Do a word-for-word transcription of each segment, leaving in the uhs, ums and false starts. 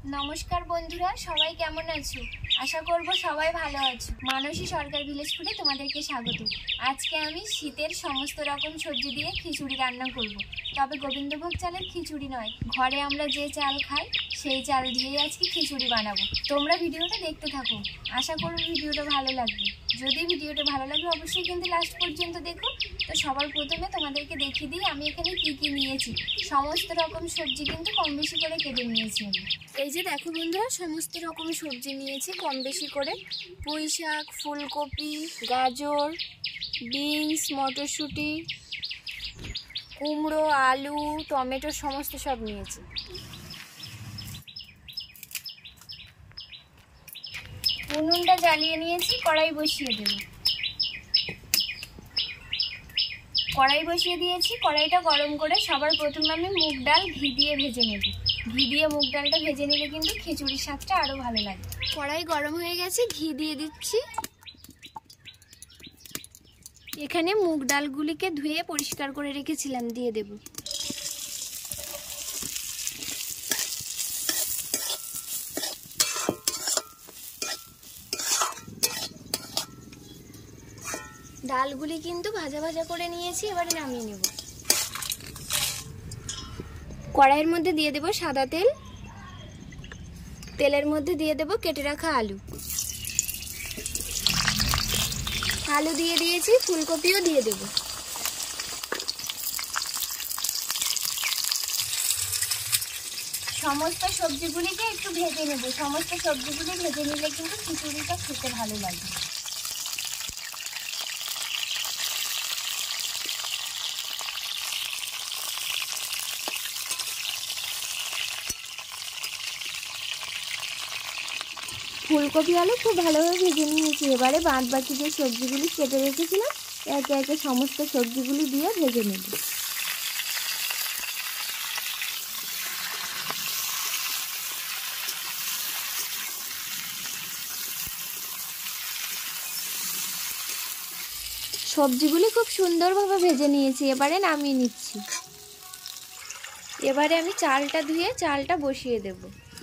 नमस्कार बंधुरा सबाई केमन आछो आशा करब सबाई भालो आछो। मानसी सरकार ভিলেজ ফুডে তোমাদেরকে স্বাগত। আজকে আমি শীতের সমস্ত রকম সবজি দিয়ে খিচুড়ি রান্না করব। তবে গোবিন্দভোগ চালের খিচুড়ি নয়, ঘরে আমরা যে চাল খাই সেই চাল দিয়েই আজকে খিচুড়ি বানাবো। তোমরা ভিডিওটা দেখতে থাকো, আশা করব ভিডিওটা ভালো লাগবে। যদি ভিডিওটা ভালো লাগে অবশ্যই কিন্তু লাস্ট পর্যন্ত দেখো। তো সবার প্রথমে তোমাদেরকে দেখিয়ে দিই আমি এখানে কি কি নিয়েছি। সমস্ত রকম সবজি কিন্তু কম বেশি করে কেটে নিয়েছি আমি। এই যে দেখো বন্ধুরা, সমস্ত রকম সবজি নিয়েছি কম বেশি করে। পুঁই শাক, ফুলকপি, গাজর, বিনস, মটরশুঁটি, কুমড়ো, আলু, টমেটো সমস্ত সব নিয়েছি। উনুনটা জ্বালিয়ে নিয়েছি, কড়াই বসিয়ে দেব। কড়াই বসিয়ে দিয়েছি, কড়াইটা গরম করে সবার প্রথমে আমি মুগ ডাল ঘি দিয়ে ভেজে নেব। ঘি দিয়ে মুগ ডালটা ভেজে নিলে কিন্তু খিচুড়ির স্বাদটা আরও ভালো লাগে। কড়াই গরম হয়ে গেছে, ঘি দিয়ে দিচ্ছি। এখানে মুগ ডালগুলিকে ধুয়ে পরিষ্কার করে রেখেছিলাম, দিয়ে দেব। ডালগুলি কিন্তু ভাজা ভাজা করে নিয়েছি, এবারে নামিয়ে নেব। কড়াইয়ের মধ্যে দিয়ে দেব সাদা তেল, তেলের মধ্যে দিয়ে দেব কেটে রাখা আলু। আলু দিয়ে দিয়েছি, ফুলকপিও দিয়ে দেব। সমস্ত সবজিগুলিকে একটু ভেজে নেব। সমস্ত সবজিগুলি ভেজে নিলে কিন্তু খিচুড়িটা খেতে ভালো লাগে। ফুলকপি আলু খুব ভালোভাবে ভেজে নিয়েছি। এবারে বাদ বাকি যে সবজিগুলি কেটে রেখেছিলাম একে একে সমস্ত সবজিগুলি দিয়ে ভেজে নেব। সবজিগুলি খুব সুন্দরভাবে ভেজে নিয়েছি, এবারে নামিয়ে নিচ্ছি। এবারে আমি চালটা ধুয়ে চালটা বসিয়ে দেব।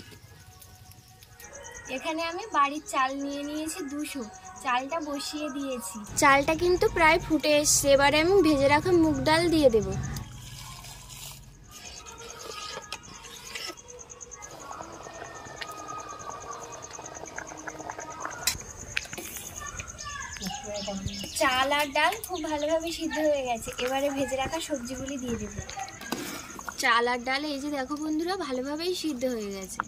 এখানে আমি বাড়ির চাল নিয়ে নিয়েছি দুশো, চালটা বসিয়ে দিয়েছি। চালটা কিন্তু প্রায় ফুটে এসছে, এবারে আমি ভেজে রাখা মুগ ডাল দিয়ে দেব। চাল আর ডাল খুব ভালোভাবে সিদ্ধ হয়ে গেছে, এবারে ভেজে রাখা সবজিগুলি দিয়ে দেব। চাল আর ডাল এই যে দেখো বন্ধুরা ভালোভাবেই সিদ্ধ হয়ে গেছে।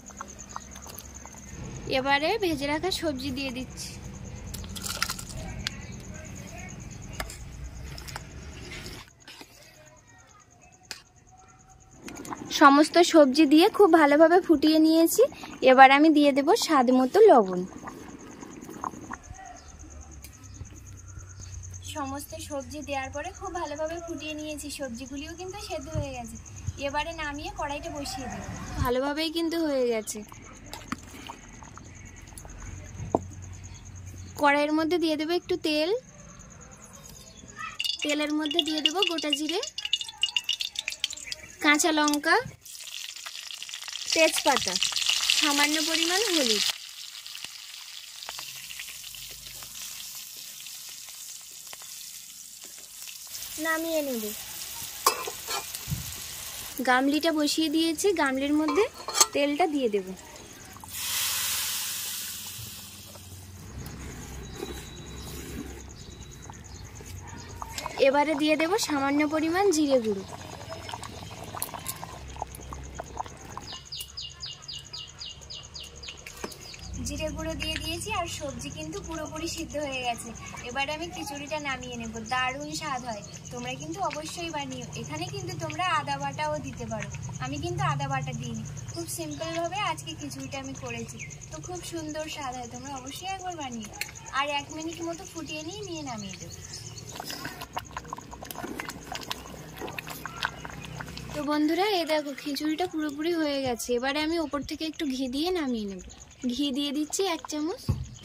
এবারে ভেজে রাখা সবজি দিয়ে দিচ্ছি। সমস্ত সবজি দিয়ে খুব ভালোভাবে ফুটিয়ে নিয়েছি, এবার আমি দিয়ে দেব স্বাদ মতো লবণ। সমস্ত সবজি দেওয়ার পরে খুব ভালোভাবে ফুটিয়ে নিয়েছি, সবজিগুলিও কিন্তু সেদ্ধ হয়ে গেছে। এবারে নামিয়ে কড়াইটা বসিয়ে দেব। ভালোভাবেই কিন্তু হয়ে গেছে। কড়াইয়ের মধ্যে দিয়ে দেবো একটু তেল, তেলের মধ্যে দিয়ে দেবো গোটা জিরে, কাঁচা লঙ্কা, তেজপাতা, সামান্য পরিমাণ হলুদ। নামিয়ে নেব। গামলিটা বসিয়ে দিয়েছি, গামলির মধ্যে তেলটা দিয়ে দেব। এবারে দিয়ে দেব সামান্য পরিমাণ জিরে গুঁড়ো। জিরে গুঁড়ো দিয়ে দিয়েছি আর সবজি কিন্তু পুরোপুরি সিদ্ধ হয়ে গেছে। এবারে আমি খিচুড়িটা নামিয়ে নেব। দারুণ স্বাদ হয়, তোমরা কিন্তু অবশ্যই বানিও। এখানে কিন্তু তোমরা আদা বাটাও দিতে পারো, আমি কিন্তু আদা বাটা দিইনি। খুব সিম্পলভাবে আজকে খিচুড়িটা আমি করেছি, তো খুব সুন্দর স্বাদ হয়। তোমরা অবশ্যই একবার বানিও। আর এক মিনিট মতো ফুটিয়ে নিয়ে নিয়ে নামিয়ে দেবো। তো বন্ধুরা এই দেখো খিচুড়িটা পুরোপুরি হয়ে গেছে। এবারে আমি ওপর থেকে একটু ঘি দিয়ে নামিয়ে নেব। ঘি দিয়ে দিচ্ছি এক চামচ,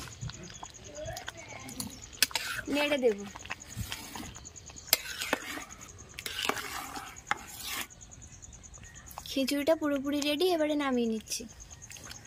নেড়ে দেব। খিচুড়িটা পুরোপুরি রেডি, এবারে নামিয়ে নিচ্ছি।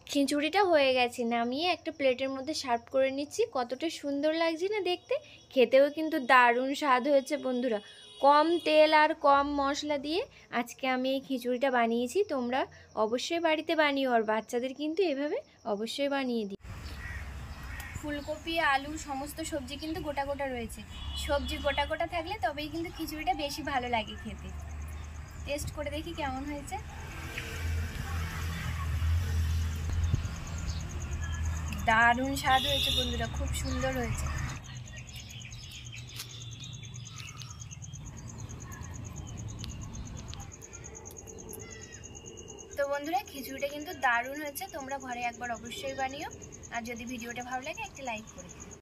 খিচুড়িটা হয়ে গেছে, নামিয়ে একটা প্লেটের মধ্যে সার্ভ করে নিচ্ছি। কতটা সুন্দর লাগছে না দেখতে, খেতেও কিন্তু দারুণ স্বাদ হয়েছে বন্ধুরা। কম তেল আর কম মশলা দিয়ে আজকে আমি এই খিচুড়িটা বানিয়েছি। তোমরা অবশ্যই বাড়িতে বানিও, আর বাচ্চাদের কিন্তু এভাবে অবশ্যই বানিয়ে দিই। ফুলকপি, আলু সমস্ত সবজি কিন্তু গোটা গোটা রয়েছে। সবজি গোটা গোটা থাকলে তবেই কিন্তু খিচুড়িটা বেশি ভালো লাগে খেতে। টেস্ট করে দেখি কেমন হয়েছে। দারুণ স্বাদ হয়েছে বন্ধুরা, খুব সুন্দর হয়েছে। তো বন্ধুরা, খিচুড়িটা কিন্তু দারুণ হয়েছে। তোমরা ঘরে একবার অবশ্যই বানিও, আর যদি ভিডিওটা ভালো লাগে একটা লাইক করে দিও।